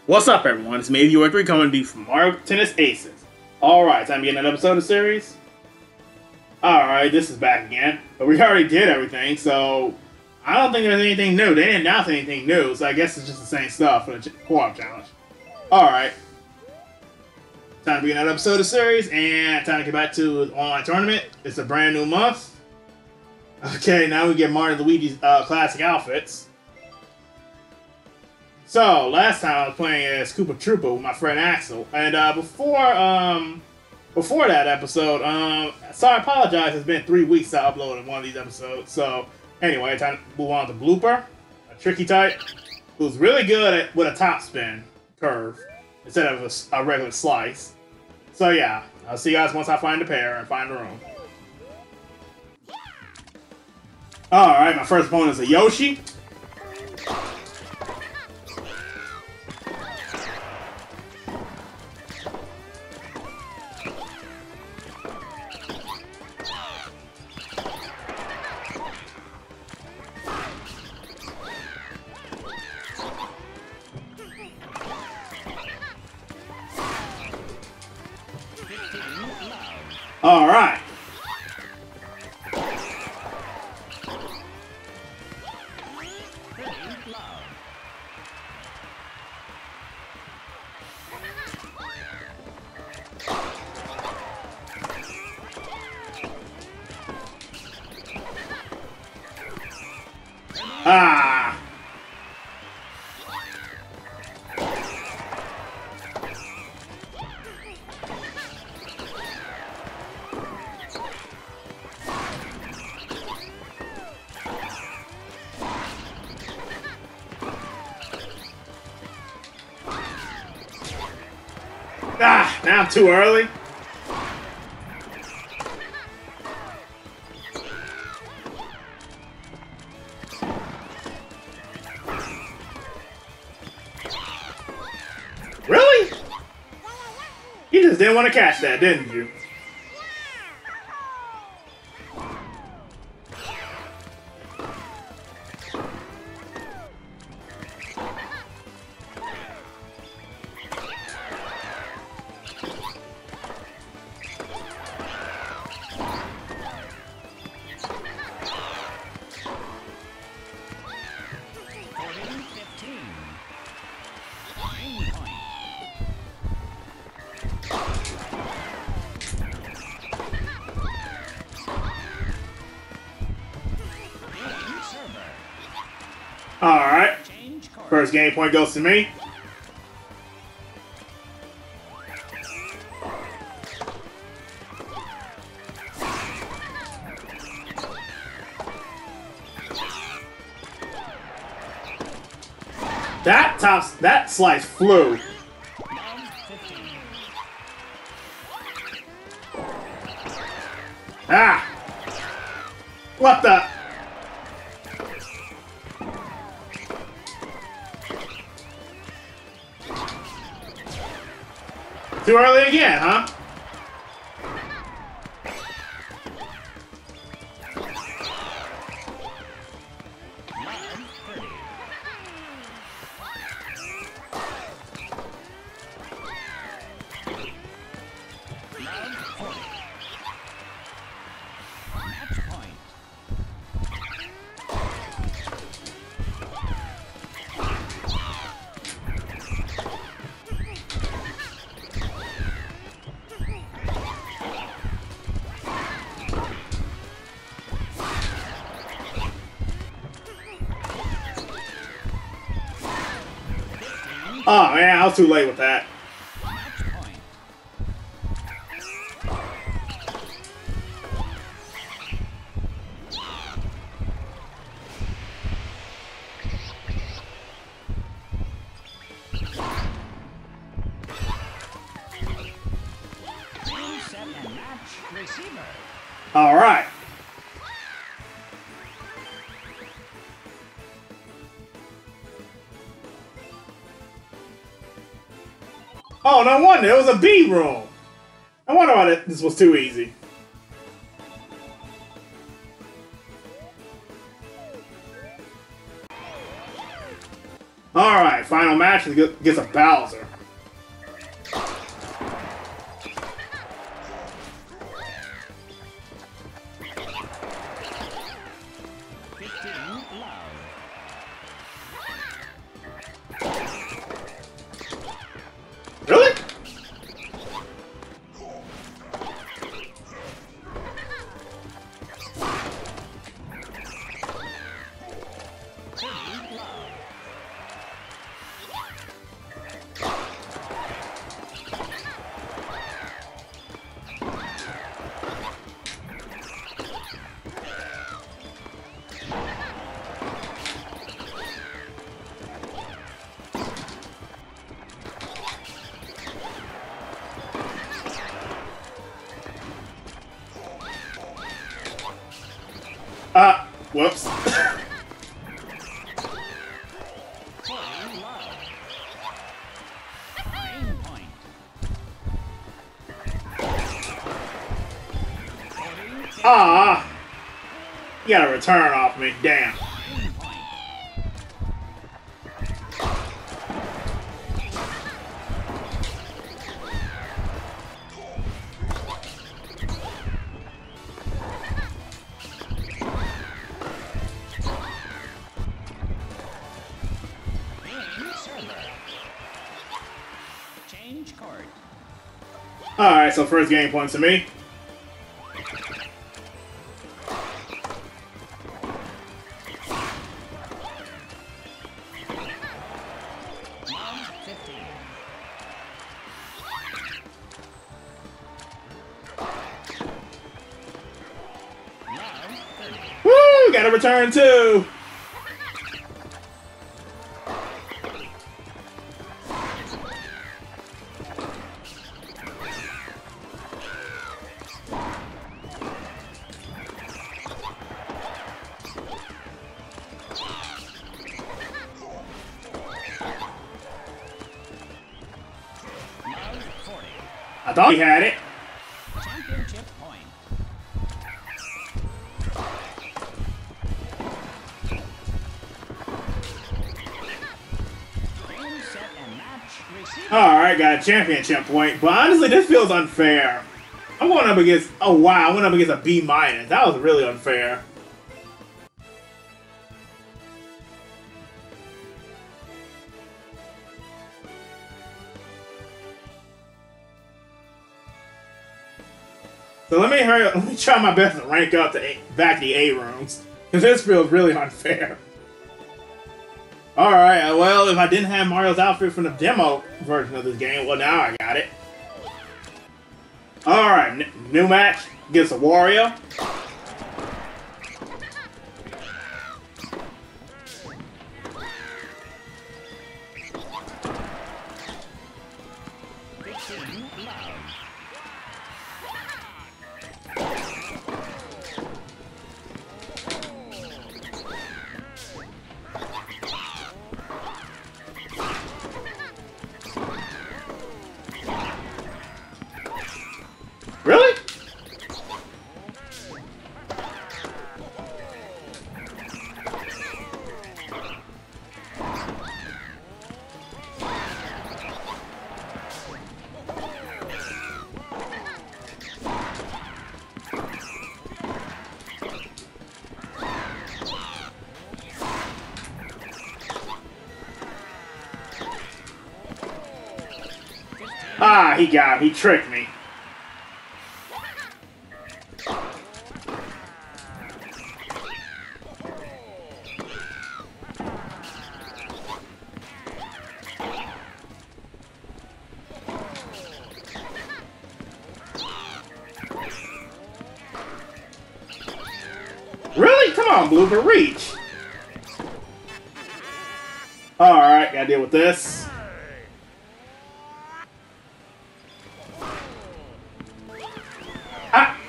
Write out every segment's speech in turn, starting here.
What's up, everyone? It's me, Viewer3, coming to you from Mario Tennis Aces. Alright, time to get another episode of the series. Alright, this is back again. But we already did everything, so I don't think there's anything new. They didn't announce anything new, so I guess it's just the same stuff for the co-op challenge. Alright. Time to begin another episode of the series, and time to get back to the online tournament. It's a brand new month. Okay, now we get Mario and Luigi's classic outfits. So, last time I was playing as Koopa Troopa with my friend Axel, and before that episode, so I apologize, it's been 3 weeks since I uploaded one of these episodes, so anyway, time to move on to Blooper, a tricky type, who's really good with a top spin curve, instead of a regular slice. So yeah, I'll see you guys once I find the pair and find the room. Alright, my first opponent is a Yoshi. Alright. Ah. Ah, now I'm too early. Really? You just didn't want to catch that, didn't you? Alright. First game point goes to me. That slice flew. Ah! What the? Too early again, huh? Oh man, I was too late with that. All right. Oh, no wonder. It was a B room. I wonder why this was too easy. Alright, final match against a Bowser. Really? Whoops. Ah, you got a return off me. Damn. Alright, so first game points to me. Woo! Got a return too! I thought he had it. Championship point. Game, set, and match. Receive. Alright, got a championship point. But honestly, this feels unfair. I'm going up against... Oh, wow. I went up against a B-. That was really unfair. So let me try my best to rank up to back to the A rooms. Because this feels really unfair. Alright, well, if I didn't have Mario's outfit from the demo version of this game, well, now I got it. Alright, new match against a Wario. Really? Ah, he got me. He tricked me. Really? Come on, Blooper, reach. Alright, gotta deal with this. Ah!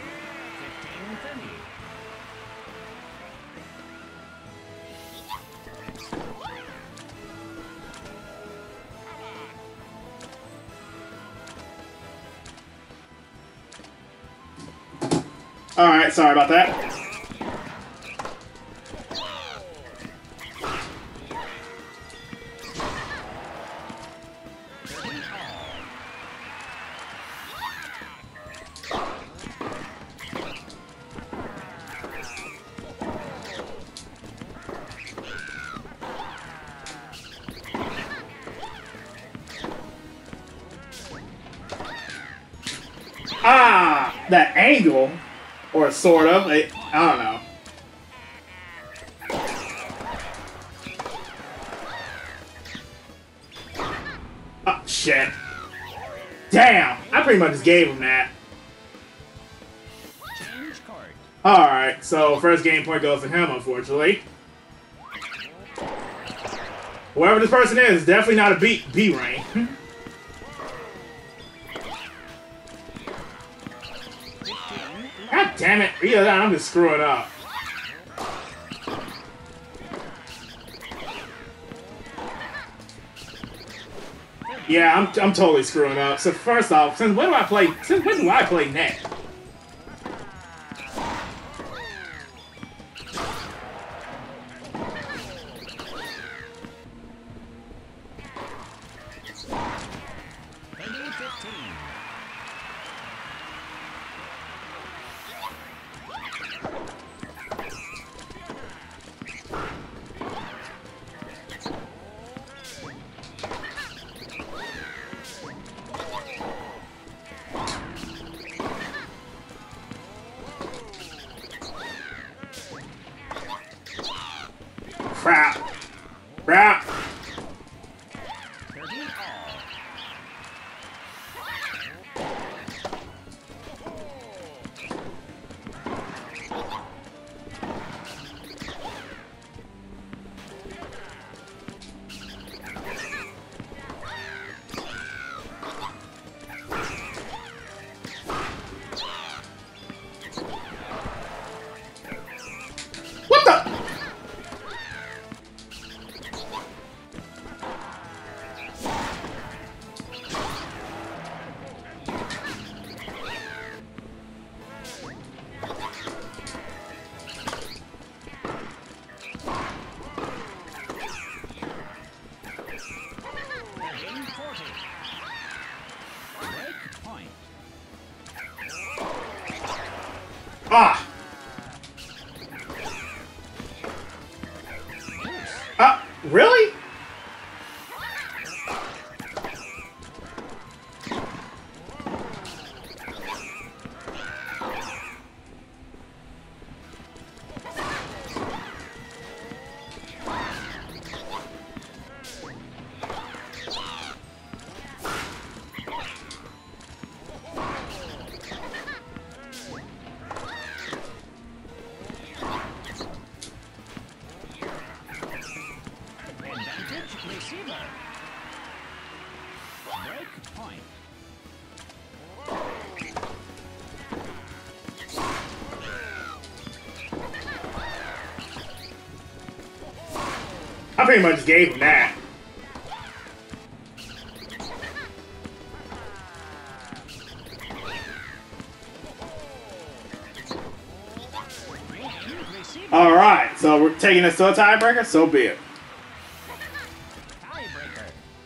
Alright, sorry about that. that angle, or sort of. I don't know. Oh, shit. Damn! I pretty much just gave him that. Change card. Alright, so first game point goes to him, unfortunately. Whoever this person is definitely not a B rank. God damn it! Yeah, I'm just screwing up. Yeah, I'm totally screwing up. So first off, since when do I play net? Crap. Crap. 30 all. What the? Game 40. Break point. Ah. Really? Advantage receiver. Break point. I pretty much gave him that. Receiver. Alright, so we're taking this to a tiebreaker, so be it. Tiebreaker.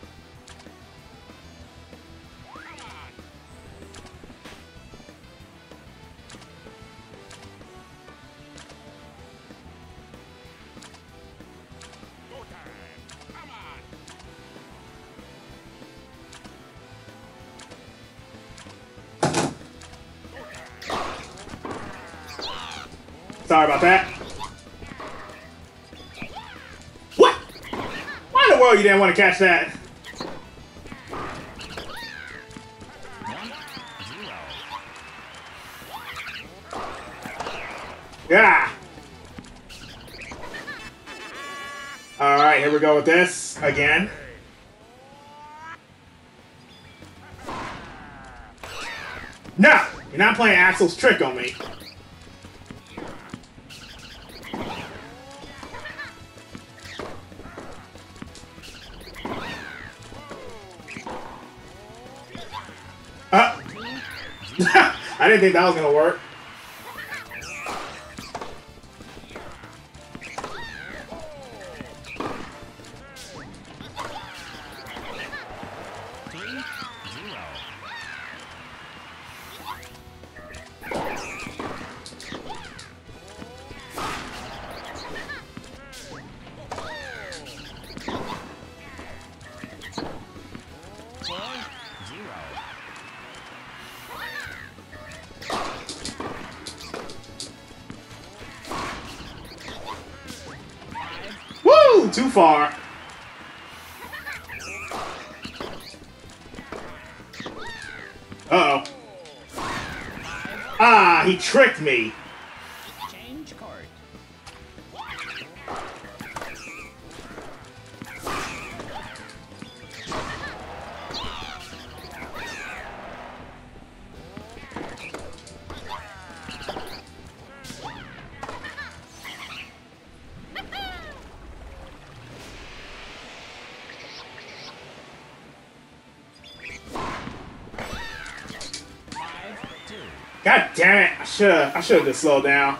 Sorry about that. What? Why in the world you didn't want to catch that? 1-0. Yeah. Alright, here we go with this again. No! You're not playing Axel's trick on me. I didn't think that was gonna work. Ooh, too far. Uh-oh. Ah, he tricked me. Change court. God damn it! I should have just slowed down.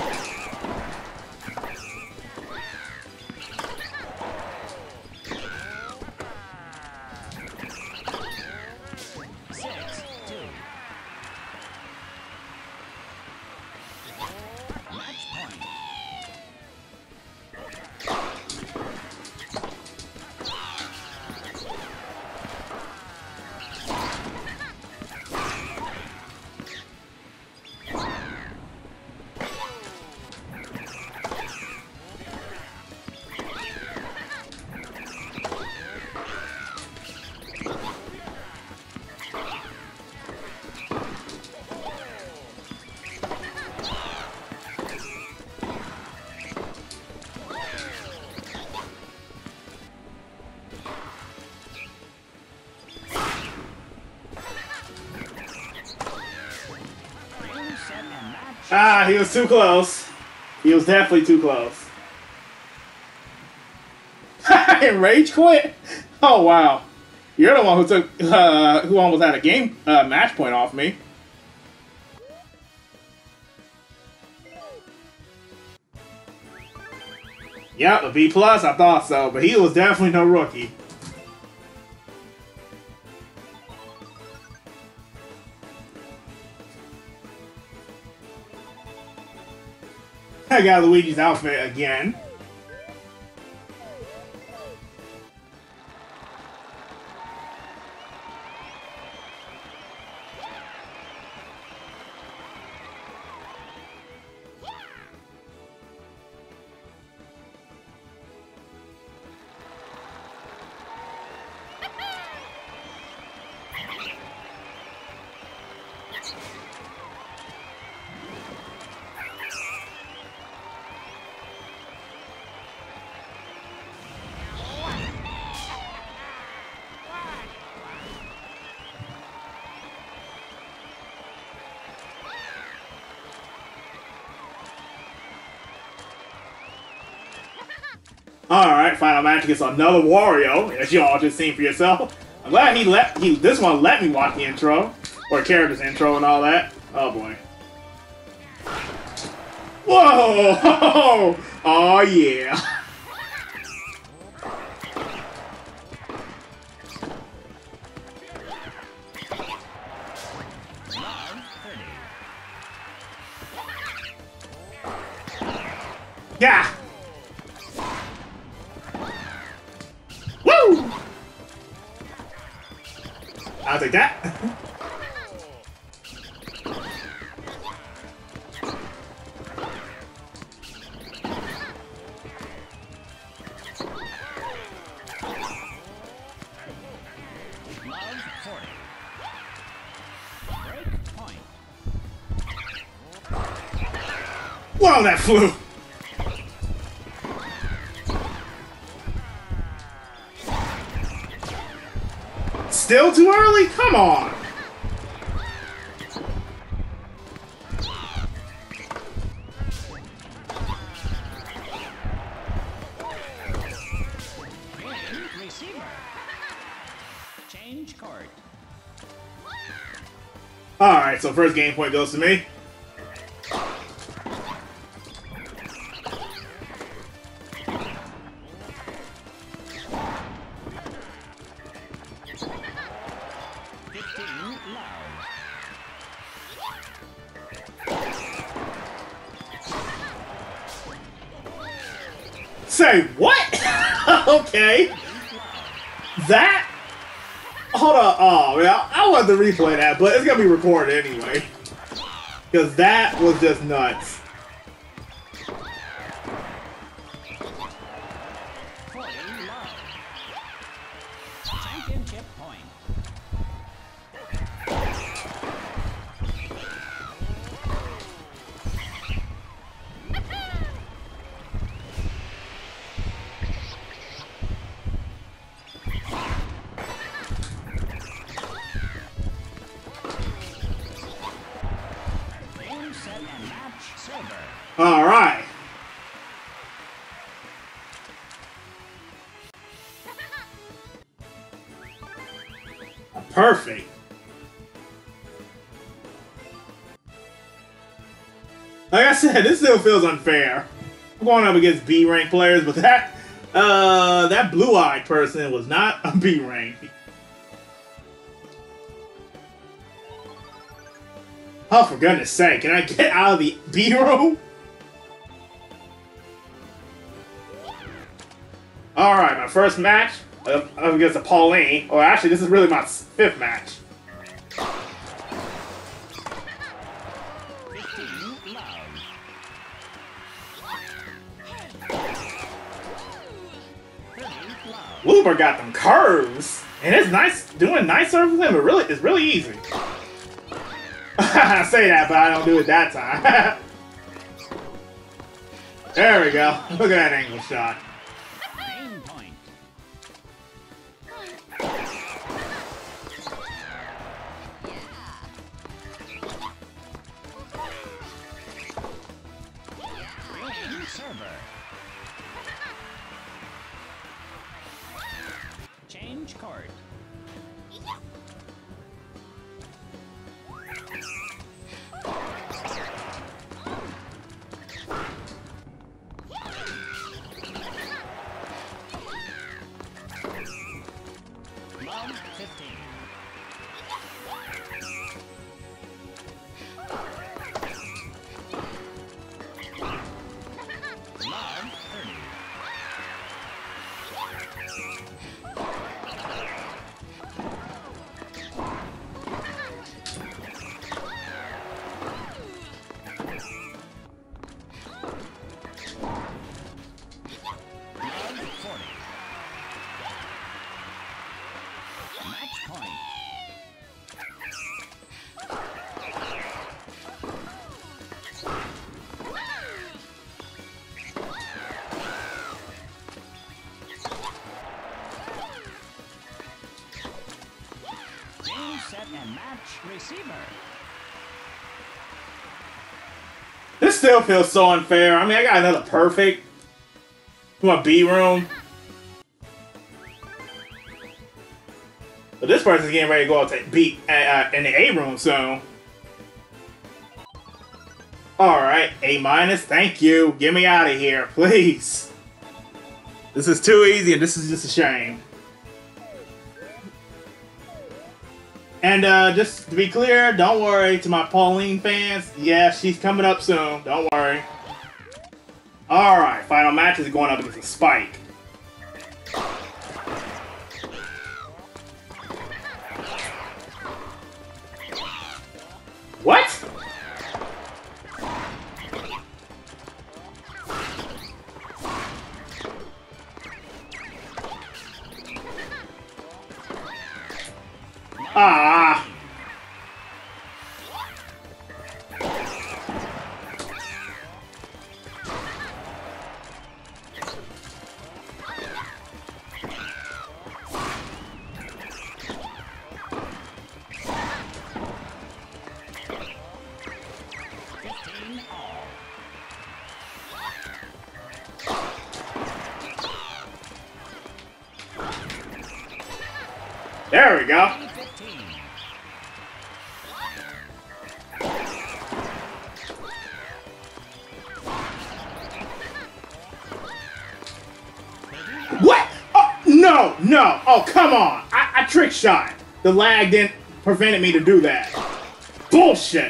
Ah, he was too close. He was definitely too close. Rage quit? Oh wow. You're the one who took who almost had a game match point off me. Yep, a B+, I thought so, but he was definitely no rookie. I got Luigi's outfit again. Alright, final match against another Wario, as you all just seen for yourself. I'm glad this one let me watch the intro, or character's intro and all that. Oh boy. Whoa! Oh yeah. Yeah! Woo! I'll take that. Whoa, that flew! Still too early? Come on! Receiver. Change court. Alright, so first game point goes to me. Say what? Okay. That? Hold on. Oh, man. I wanted to replay that, but it's going to be recorded anyway. Because that was just nuts. Chip point. Game, set, and match. Silver. All right. Perfect. Like I said, this still feels unfair. I'm going up against B rank players, but that blue-eyed person was not a B rank. Oh, for goodness sake, can I get out of the B room? Alright, my first match up against a Pauline. Or actually, this is really my 5th match. 15, love. Looper got them curves. And it's nice, doing nice serve with him, but it's really easy. I say that, but I don't do it that time. There we go. Look at that angle shot. Game point. Game server. Change court. Love 15. Love 30. Love 40. Match point. Game, set, and match. Receiver. This still feels so unfair. I mean, I got another perfect from a B room. But this person's getting ready to go up to B in the A room soon. Alright, A-, thank you. Get me out of here, please. This is too easy and this is just a shame. And just to be clear, don't worry to my Pauline fans. Yeah, she's coming up soon. Don't worry. Alright, final match is going up against a Spike. What? Ah. There we go. 15. What? Oh, no, no. Oh, come on. I trick shot. The lag didn't prevented me to do that. Bullshit.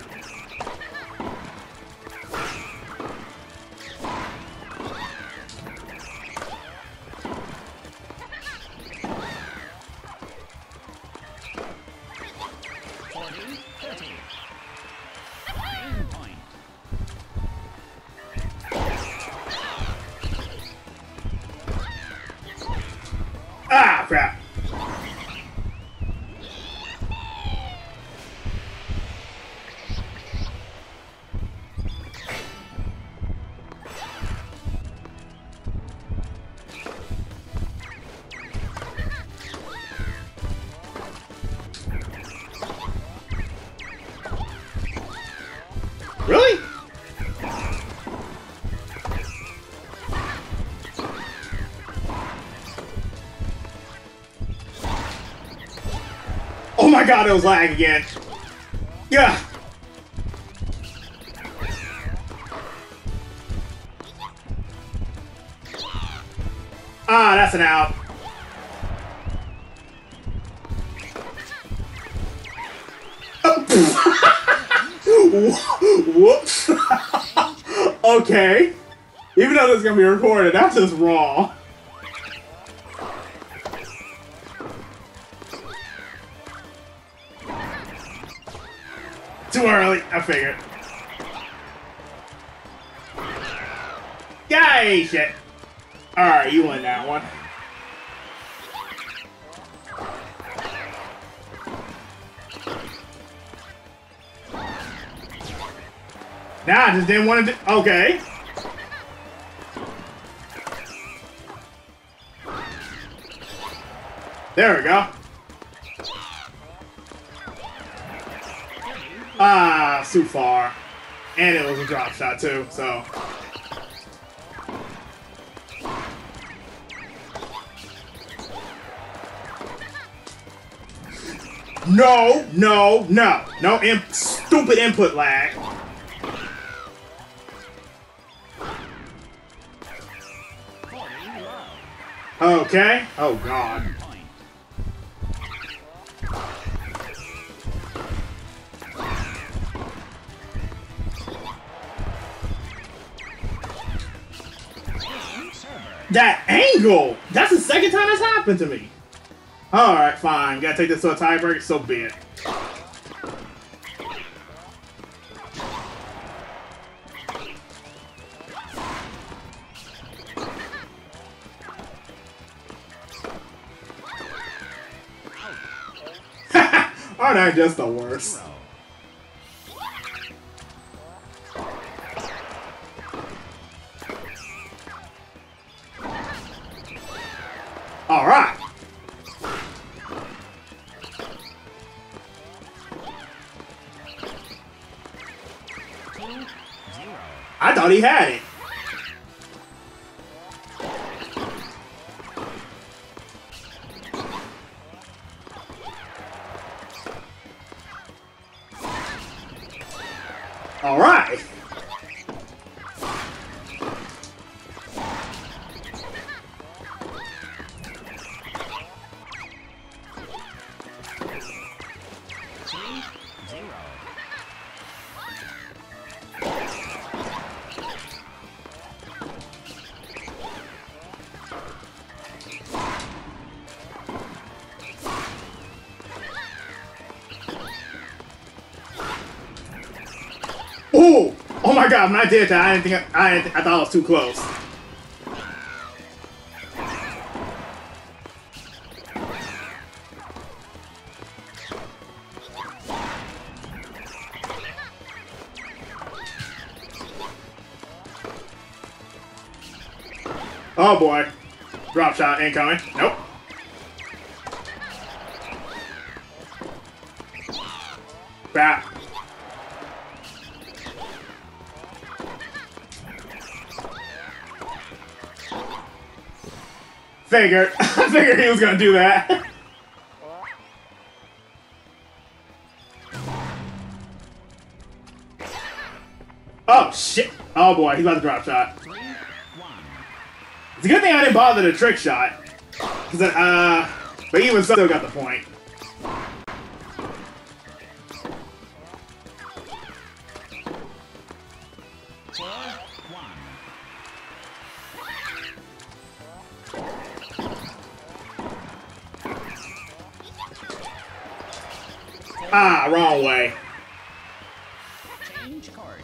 Game point. Ah, crap. my god, it was lag again. Yeah. Ah, that's an out. Whoops. Okay. Even though this is gonna be recorded, that's just wrong. Too early, I figured. Yay, shit. Alright, you win that one. Nah, I just didn't want to do. Okay. There we go. Ah, too far. And it was a drop shot too, so. No, no, no. No stupid input lag. Okay. Oh, God. That angle! That's the second time that's happened to me. Alright, fine. Gotta take this to a tiebreaker, so be it. Aren't I just the worst? Alright. I thought he had it. All right. Ooh! Oh my god, when I did that, I thought I was too close. Oh boy. Drop shot incoming. Nope. Crap. I figured he was gonna do that. Oh shit! Oh boy, he's about to drop shot. It's a good thing I didn't bother the trick shot. But even so, still got the point. Ah, wrong way. Change card.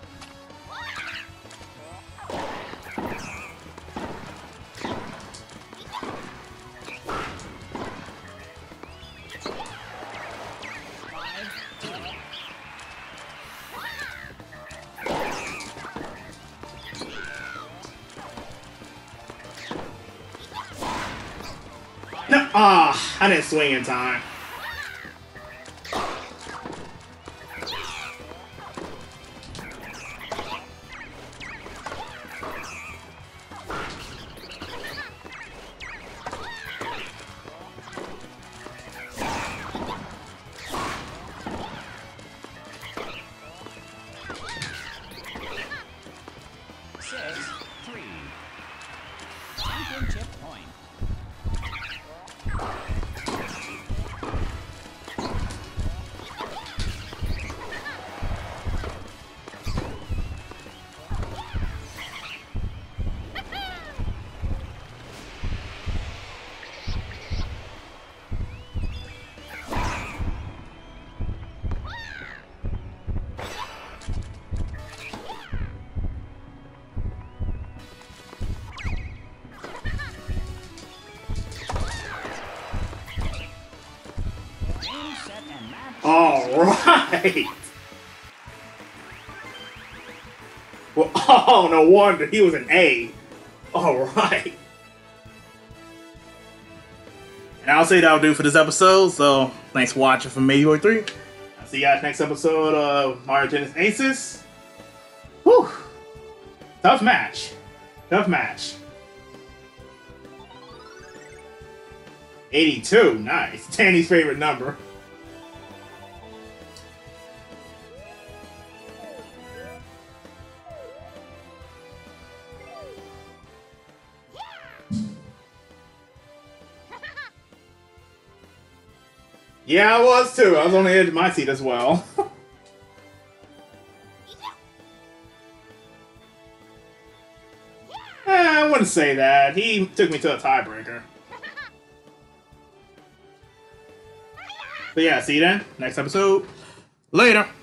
No, ah, I didn't swing in time. Championship point. Game, set, and match. All right. Well, oh, no wonder he was an A. All right. And I'll say that'll do for this episode. So thanks for watching from Meteor 3. I'll see you guys next episode of Mario Tennis Aces. Whew. Tough match. Tough match. 82. Nice. Danny's favorite number. Yeah, I was too. I was on the edge of my seat as well. I wouldn't say that. He took me to a tiebreaker. But yeah, see you then. Next episode. Later.